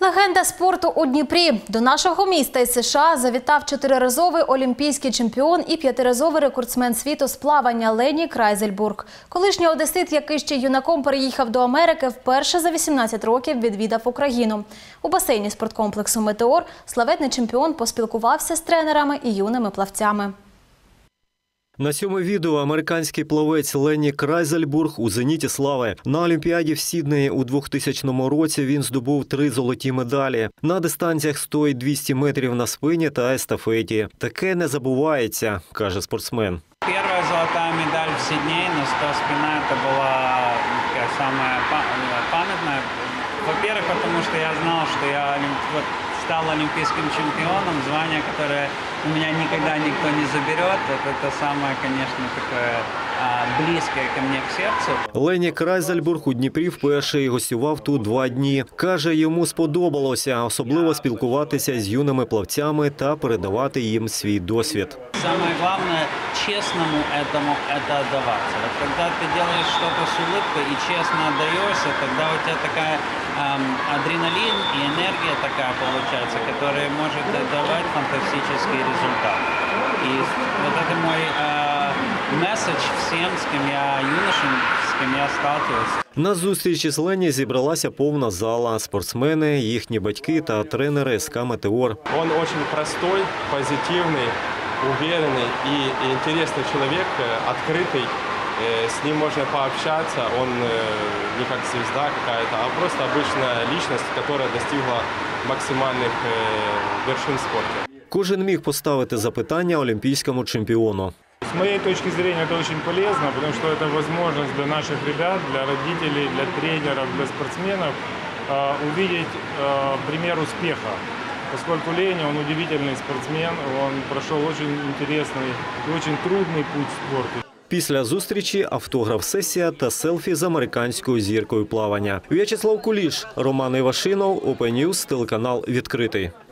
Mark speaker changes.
Speaker 1: Легенда спорту у Дніпрі. До нашого міста із США завітав 4-разовий олімпійський чемпіон і 5-разовий рекордсмен світу з плавання Лені Крайзельбург. Колишній одесит, який ще юнаком переїхав до Америки, вперше за 18 років відвідав Україну. У басейні спорткомплексу «Метеор» славетний чемпіон поспілкувався з тренерами і юними плавцями.
Speaker 2: На цьому відео американський плавець Лені Крайзельбург у зеніті слави. На Олімпіаді в Сіднеї у 2000 році він здобув 3 золоті медалі. На дистанціях 100 і 200 метрів на спині та естафеті. Таке не забувається, каже спортсмен.
Speaker 3: Первая золотая медаль в Сиднее на 100 спина, это была самая памятная. Во-первых, потому что я знал, что я стал олимпийским чемпионом, звание, которое у меня никогда никто не заберет. Это самое, конечно, такое близьке ко мне к серцю.
Speaker 2: Лені Крайзельбург у Дніпрі вперше і гостював тут 2 дні. Каже, йому сподобалося, особливо спілкуватися з юними плавцями та передавати їм свій досвід.
Speaker 3: Самое главное, честному этому это отдаваться. Вот когда ты делаешь что-то с улыбкой и честно отдаешься, тогда у тебя такая адреналин и энергия такая получается, которая может давать фантастический результат. И вот это мой месседж всем, с кем я юношам, с кем я сталкиваюсь.
Speaker 2: На зустрічі з Лені зібралася повна зала. Спортсмени, їхні батьки та тренери СК «Метеор».
Speaker 4: Он очень простой, позитивный, уверенный и интересный человек, открытый. С ним можно пообщаться, он не как звезда какая-то, а просто обычная личность, которая достигла максимальных вершин в спорте.
Speaker 2: Кожен міг поставити запитання олімпійському чемпіону.
Speaker 5: С моей точки зрения это очень полезно, потому что это возможность для наших ребят, для родителей, для тренеров, для спортсменов увидеть пример успеха. Поскольку Леня, он удивительный спортсмен, он прошел очень интересный и очень трудный путь в спорте.
Speaker 2: Після зустрічі автограф-сесія та селфі з американською зіркою плавання. В'ячеслав Куліш, Роман Івашинов, Open News, телеканал «Відкритий».